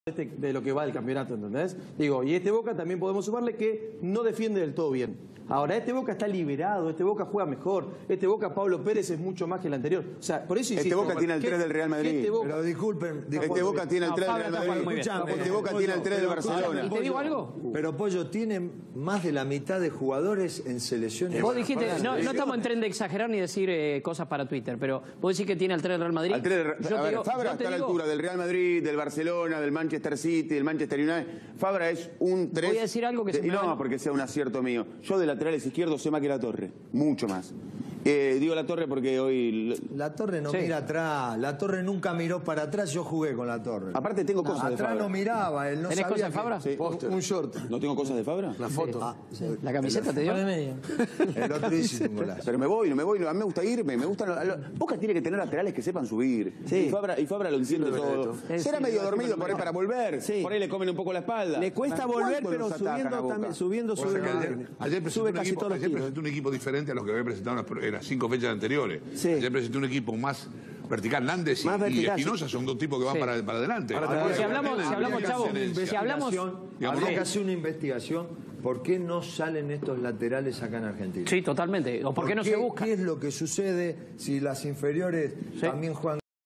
de lo que va del campeonato, ¿entendés? Digo, y este Boca también podemos sumarle que no defiende del todo bien. Ahora, este Boca está liberado, este Boca juega mejor, este Boca Pablo Pérez es mucho más que el anterior. O sea, por eso insisto. Este Boca tiene el 3 del Real Madrid. Pero disculpen. Este Boca tiene el 3 del Real Madrid. Este Boca tiene el 3 del Barcelona. ¿Y te digo algo? Pero Pollo tiene más de la mitad de jugadores en selecciones. Vos dijiste, no estamos en tren de exagerar ni decir cosas para Twitter, pero vos decís que tiene al 3 del Real Madrid. Al 3 del, a ver, Fabra está a la altura del Real Madrid, del Barcelona, del Manchester City, del Manchester United. Fabra es un 3. Voy a decir algo que se me no, porque sea un acierto mío. Yo de laterales izquierdos sé más que La Torre, mucho más. Digo La Torre porque hoy... La Torre no mira atrás, La Torre nunca miró para atrás, yo jugué con La Torre. Aparte tengo cosas de Fabra. Atrás no miraba, él no ¿Tenés sabía cosas de Fabra? Sí. Un short. ¿No tengo cosas de Fabra? La foto. Sí. ¿La camiseta te dio? El otro hizo un golazo. Pero me voy, a mí me gusta irme, me gustan... Boca tiene que tener laterales que sepan subir. Sí. Y Fabra lo entiende todo. Será medio dormido por ahí para volver. Sí. Por ahí le comen un poco la espalda. Le cuesta volver, pero subiendo, O sea que ayer sube casi todos los tiros. presentó un equipo diferente a los que había presentado en las 5 fechas anteriores. Sí. Ayer presentó un equipo más vertical. Nández y Espinosa son dos tipos que van para adelante. Ahora, si hablamos, Chavo, si hablamos... Habría que hacer una investigación. ¿Por qué no salen estos laterales acá en Argentina? Sí, totalmente. ¿O por qué no se busca? ¿Qué es lo que sucede si las inferiores también juegan?